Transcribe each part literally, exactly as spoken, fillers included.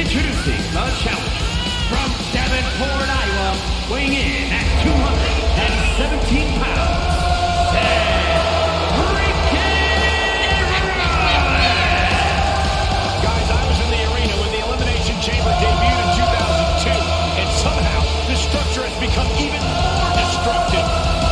introducing the challenger from Davenport, Iowa, weighing in at two hundred seventeen pounds, Seth Freakin' Rollins! Guys, I was in the arena when the Elimination Chamber debuted in two thousand two, and somehow the structure has become even more destructive.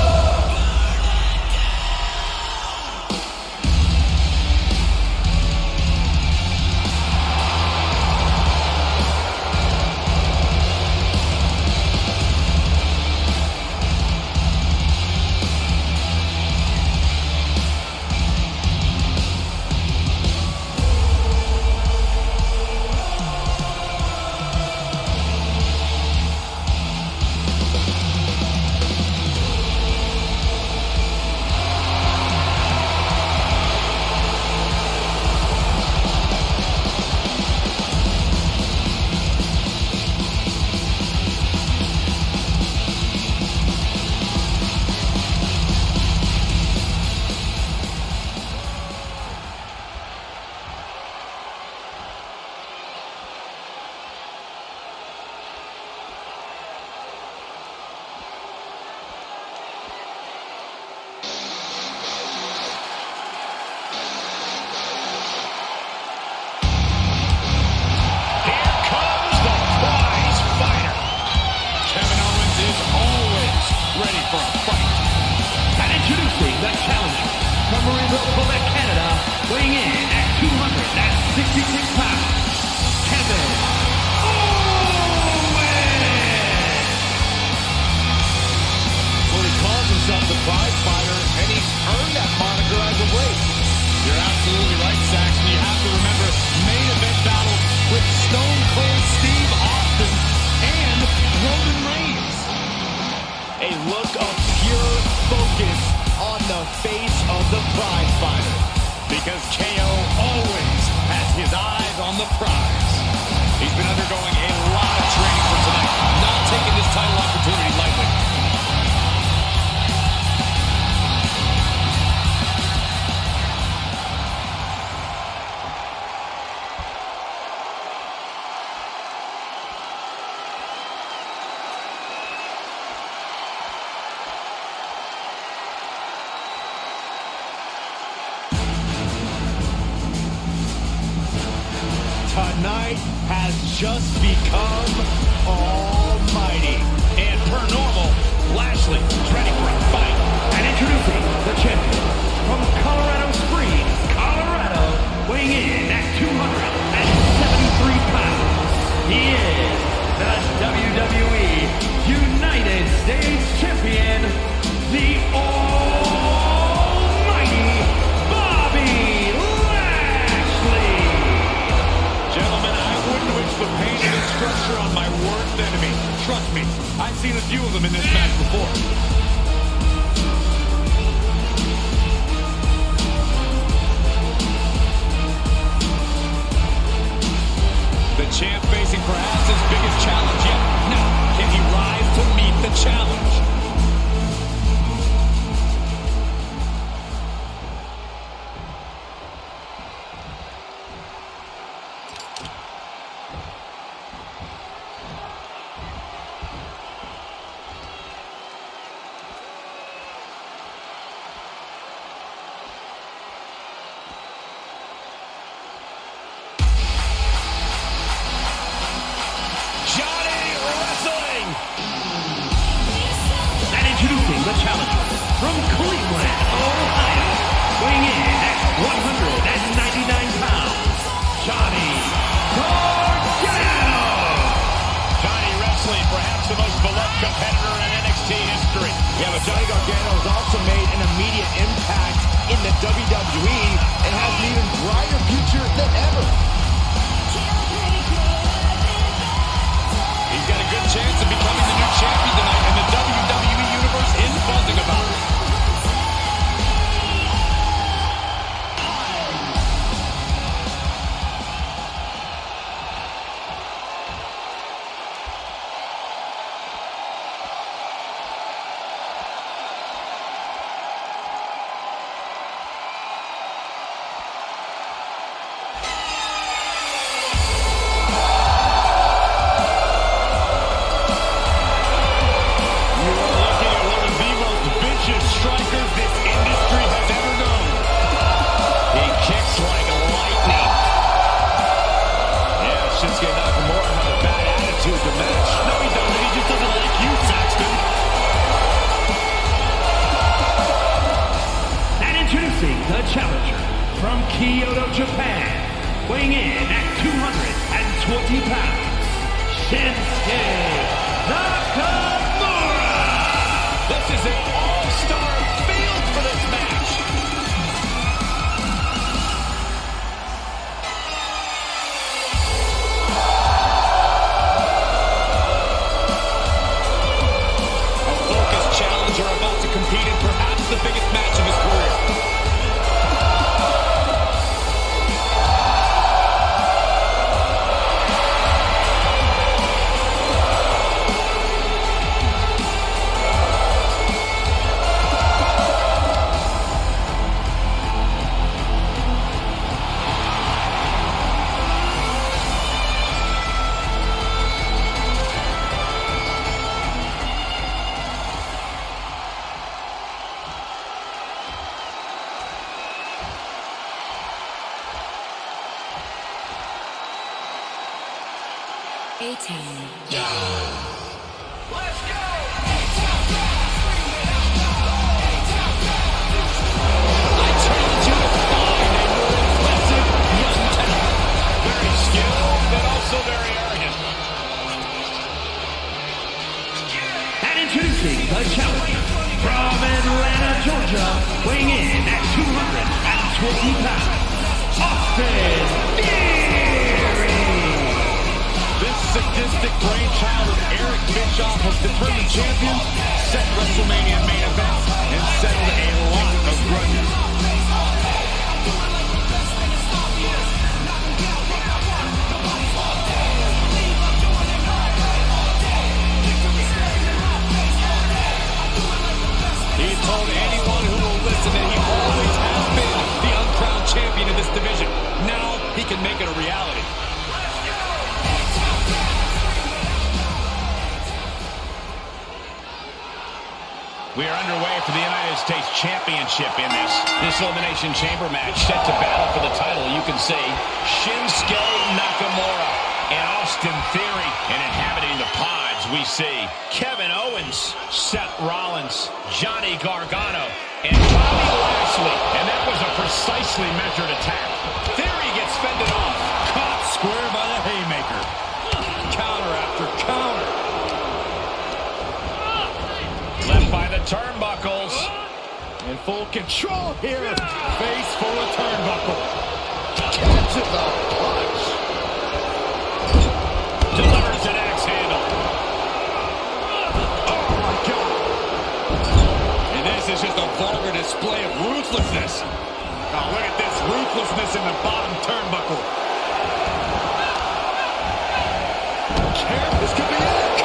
Weighing in at two hundred sixty-six pounds, Kevin Owens! Well, he calls himself the prize fighter, and he's earned that moniker as of late. You're absolutely right, Saxton. You have to remember main event battle with Stone Cold Steve Austin and Roman Reigns. A look of pure focus on the face of the prize fighter. Because K O always has his eyes on the prize. He's been undergoing a lot of training for tonight, not taking this title opportunity lightly. Tonight has just become almighty. And per normal, Lashley is ready for a fight. And introducing the champion from Colorado Springs, Colorado, weighing in at two hundred seventy-three pounds. He is the W W E United States Champion, the almighty Bobby Lashley. Gentlemen, I wouldn't wish the pain and destruction on my worst enemy. Trust me, I've seen a few of them in this match before. The champ facing perhaps his biggest challenge yet. Now, can he rise to meet the challenge? The challenger from Cleveland, Ohio, weighing in at one hundred ninety-nine pounds, Johnny Gargano. Johnny wrestling, perhaps the most beloved competitor in N X T history. Yeah, but Johnny Gargano has also made an immediate impact in the W W E and has an even brighter future than ever. He's got a good chance of becoming the new champion tonight, and the W W E Universe is buzzing about it. Kyoto, Japan, weighing in at two hundred twenty pounds, Shinsuke Nakamura! This is an all-star field for this match. A focused challenger about to compete in perhaps the biggest match of his career. A-Town. Yeah. Let's go! I challenge you to find a more impressive young talent. Very skilled, but also very arrogant. And introducing the challenger from Atlanta, Georgia, weighing in at two hundred twenty pounds, Austin Theory! This sadistic brainchild of Eric Bischoff has determined champions, set WrestleMania main events, and settled a lot of grudges. He told anyone who will listen that he always has been the uncrowned champion of this division. Now he can make it a reality. We are underway for the United States Championship in this, this Elimination Chamber match. Set to battle for the title, you can see Shinsuke Nakamura and Austin Theory. And inhabiting the pods, we see Kevin Owens, Seth Rollins, Johnny Gargano, and Bobby Lashley. And that was a precisely measured attack. Theory gets fended off. Caught square by the haymaker. Counter after counter. Left by the turnbuckles. In full control here. Face full of turnbuckle. Catches a punch. Delivers an axe handle. Oh my God. And this is just a vulgar display of ruthlessness. Oh, look at this ruthlessness in the bottom turnbuckle. This could be it.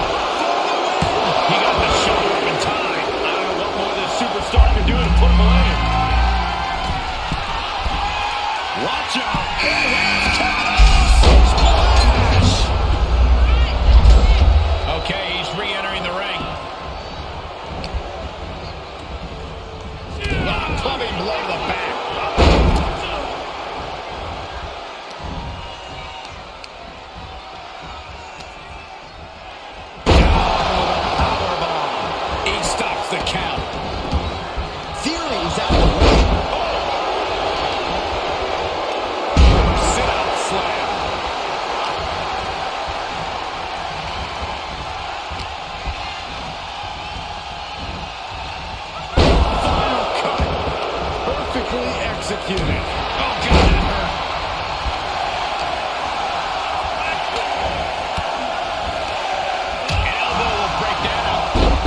He got the shoulder up in time. I don't know what more this superstar can do to put him away. Watch out. Splash. Okay, he's re-entering the ring. Ah, clubbing blow to the back. The count. Theory is out of the way. Oh. Sit out slam. Final cut. Perfectly executed. Oh, God, that hurt. An elbow will break down.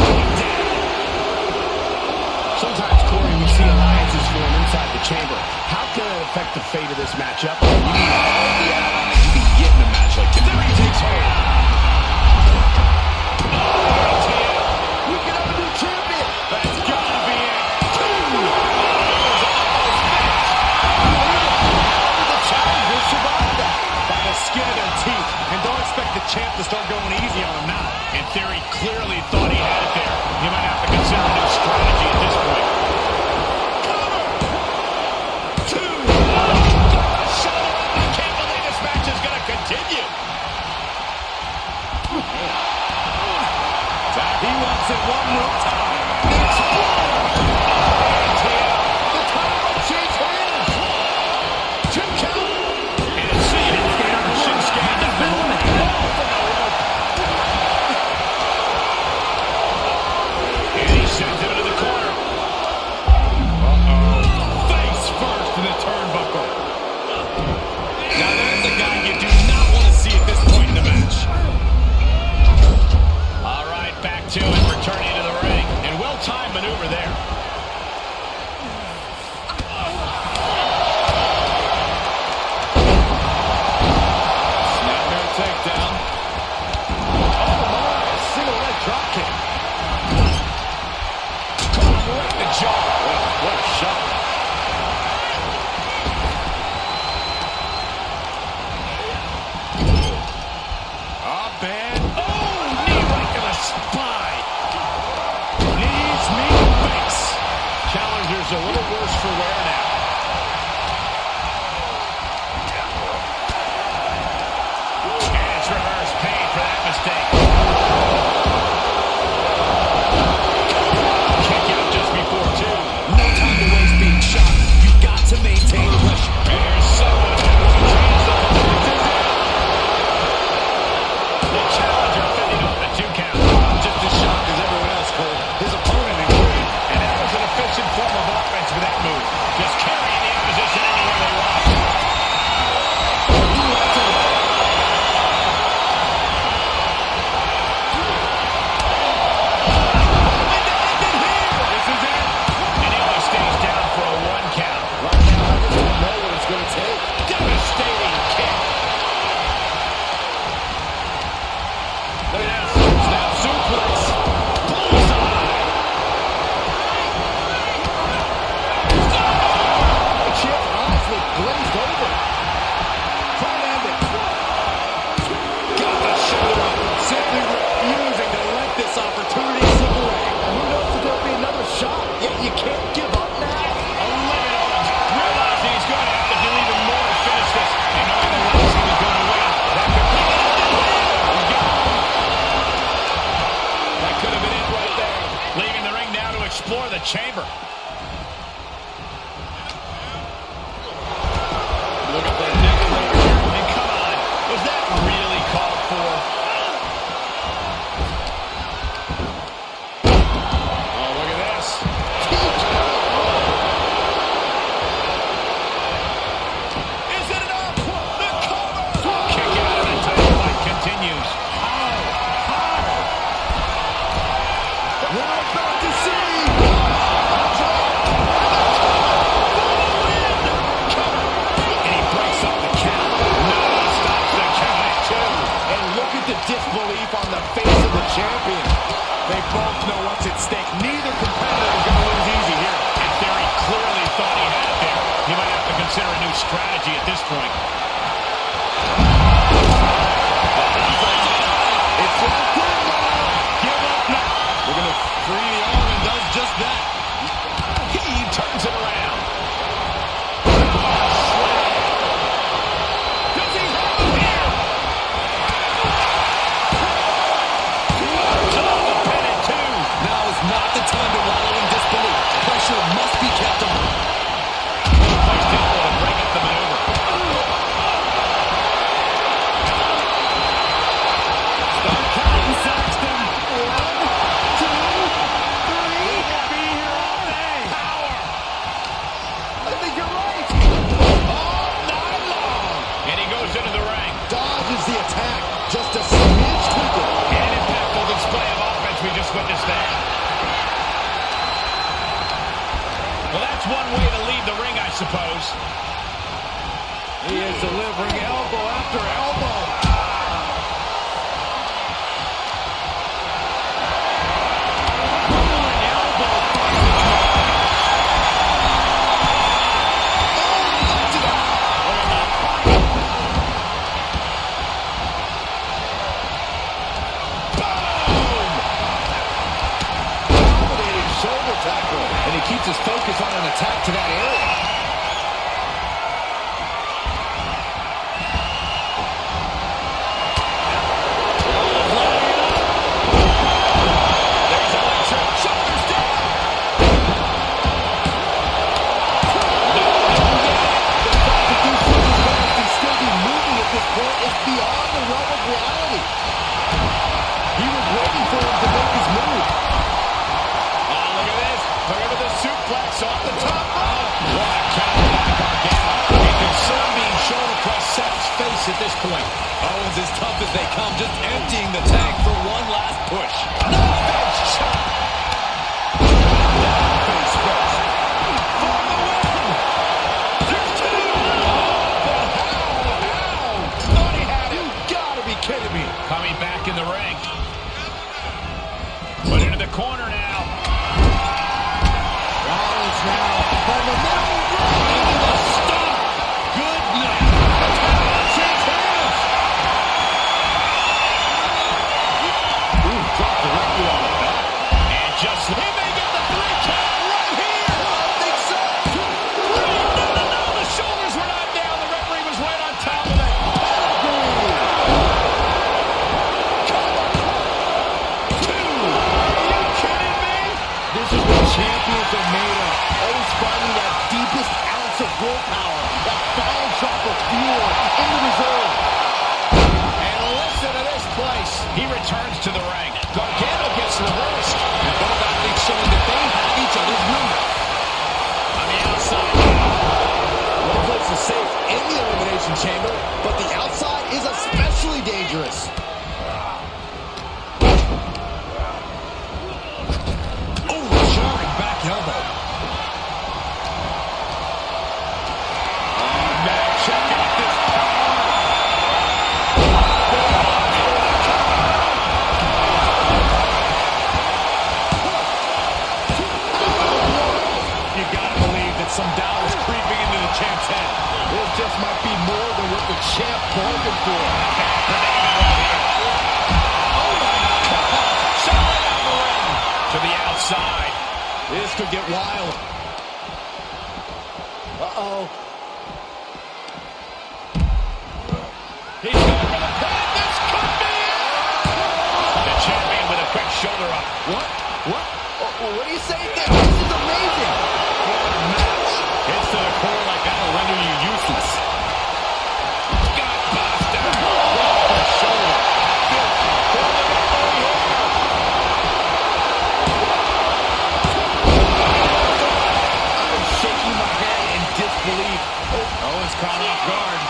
Sometimes, Corey, we see alliances form inside the chamber. How can it affect the fate of this matchup? You need all the allies you can get in a match like this. Theory takes hold. Oh, we can have a new champion. That's got to be it. Two. Oh, the challengers survived that by the skin of their teeth. And don't expect the champ to start going easy on him now. And Theory clearly thought he had it there. You might have to consider a new strategy at this point. Cover! Two! Oh, got the shot! bad. Oh, knee right to the spine. Knees meet the face. Challenger's a little worse for wear now. And it's reverse pain for that mistake. Kick out just before two. No time to waste being shot. You've got to maintain pressure. And there's someone who can change the momentum. The challenger fending off the two count. Just as shocked as everyone else, Cole. His opponent included. And that was an efficient form of offense for that move. Just carrying the opposition anywhere they want. This is it. And he only stays down for a one count. Right now, I just don't know what it's going to take. Devastating kick. Look at this. Snap suplex. Bullseye. The champ's eyes look glazed over. Try to end it. Got the shoulder up. Simply refusing to let this opportunity slip away. And who knows if there'll be another shot. Yet you can't give up now. A limit on him. Realizing he's going to have to do even more to finish this. And knowing the last he was going to win. That could be it. He's got him. That could have been it right there. Leaving the ring now to explore the chamber. Look at that neck right here. And come on. Was that really called for? Oh, look at this. Is it enough? The cover! Kick out of the title fight continues. How? How? We're about to see. And he breaks up the count. No, he stops the count at two. And look at the disbelief on the face of the champion. They both know what's at stake. Neither competitor is going to lose easy here. And Theory clearly thought he had it there. He might have to consider a new strategy at this point. It's locked in now. Give up now. We're going to free the arm and does just that. He turns it around. Does he have him here? Off the pin at two. Now is not the time to wallow in disbelief. Pressure must be kept on. Placed elbow to break up the maneuver. Start counting, Saxton. One, two, three. Be here all day. Power. I think you're right. All night long. And he goes into the ring. Dodges the attack. Just a smidge twinkle. And an impactful display of offense we just witnessed there. Well, that's one way to leave the ring, I suppose. He is delivering elbow after elbow. Rolling elbow finds its mark. Oh, he left it out. Look at that fight. Boom! Dominating shoulder tackle. And he keeps his focus on an attack to that area. There's Electric. Shoulders down. No, no, the fact that these superstars can still be moving at this point is beyond the realm of reality. He was waiting for him to make his move. Oh, look at this. Look at the suplex off the top rope. What a counter by Gargano. A concern being shown across Seth's face at this point. Owens as tough as they come, just emptying the tank for one last push. Knife edge shot. Down face first. For the win. There's two. But how? How? Thought he had it. You gotta be kidding me. Coming back in the ring. Put into the corner now. Rollins now from the middle ring into the stomp. Good night. Change hands. but the outside is especially dangerous. Oh, jarring back elbow. Oh, man, check out this power. You gotta believe that some doubt is creeping into the champ's head. This just might be more than what the champ bargained for. Oh my God! Shot right out the ring. To the outside. This could get wild. Uh-oh. He's going for the pin. This could be it. The champion with a quick shoulder up. What? What? Oh, what are you saying there? This is amazing. Match. Hits to the core like that'll render you useless. Gutbuster. Off the shoulder. I'm shaking my head in disbelief. Oh, Owens caught off guard.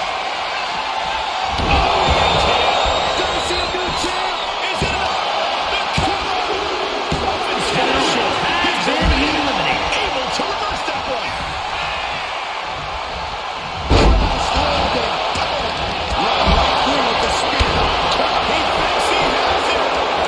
Gonna see a new champ. Is it enough? The cover. Owens finisher has been eliminated. Able to reverse that one. Last landing. Run right through with the spear. He thinks he has it.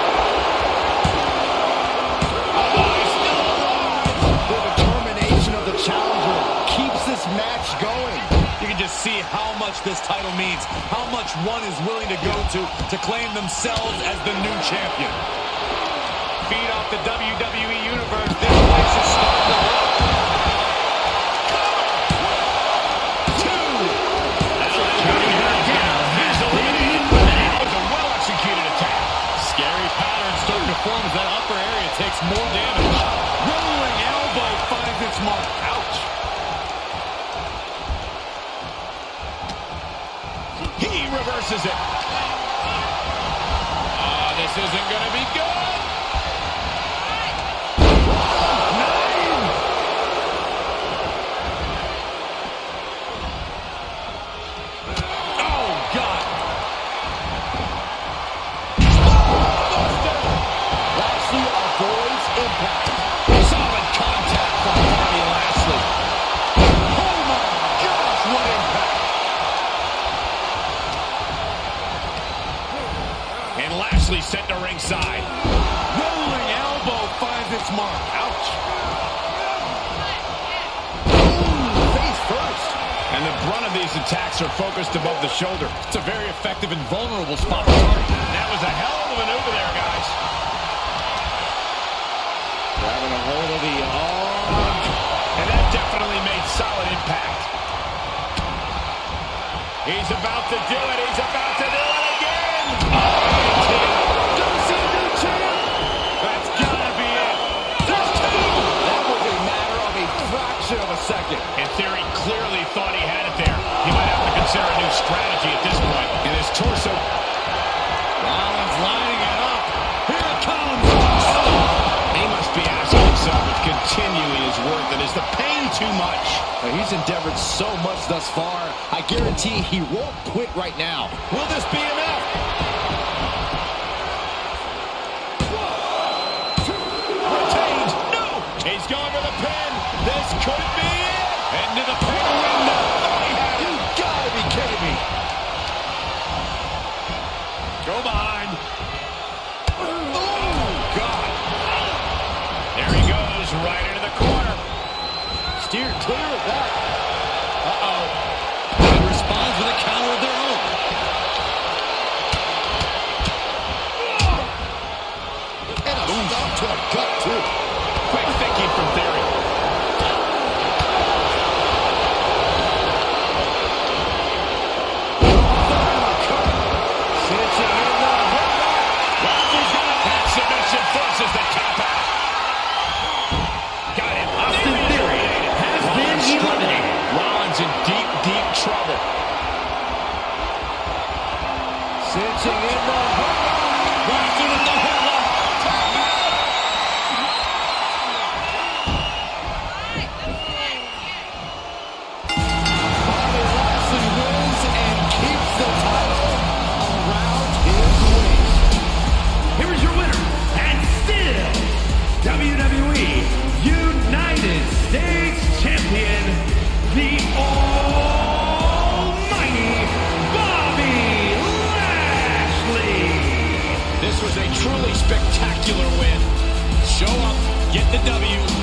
Oh, he's still alive. The determination of the challenger keeps this match going. You can just see how much this title means, how much one is willing to go to to claim themselves as the new champion. Feed off the W W E Universe, this place is starting to rock. Two. That's right. Counting her down. Has eliminated. That was a well-executed attack. Scary pattern starting to form as that upper area takes more damage. Rolling elbow finds its mark. Ouch. He reverses it. Ah, this isn't going to be good. Nine. Oh, God. Lashley avoids impact. Solid contact from Bobby Lashley. Oh, my gosh, what impact. And Lashley sent to ringside. Rolling elbow finds its mark. Ouch. Face first. And the brunt of these attacks are focused above the shoulder. It's a very effective and vulnerable spot to target. That was a hell of a maneuver there, guys. Grabbing a hold of the arm. And that definitely made solid impact. He's about to do it. He's about to do it again. Gonna see a new champ. That's gotta be it. There's two. That was a matter of a fraction of a second. In theory, clearly thought he had it there. He might have to consider a new strategy at this point. In his torso. Rollins lining it up. Here it comes. He must be asking himself if continuing is worth it. Is the pain too much? Now, he's endeavored so much thus far. I guarantee he won't quit right now. Will this be enough? Retained. No. He's going for the pin. This could be it. Into the pin window. Oh, he had it. You gotta be kidding me. Go behind. Oh, God. There he goes, right into the corner. Steered clear of that. Uh-oh. And responds with a counter of their own. And a stop to the gut, too. Quick thinking from Theory. Cinching in the Lashley's got a back submission, forces the tap out. Got him. Austin Theory has been eliminated. Rollins in deep, deep trouble. Cinching in the Lashley with the headlock. Tap out. Bobby Lashley wins and keeps truly spectacular win. Show up, get the W.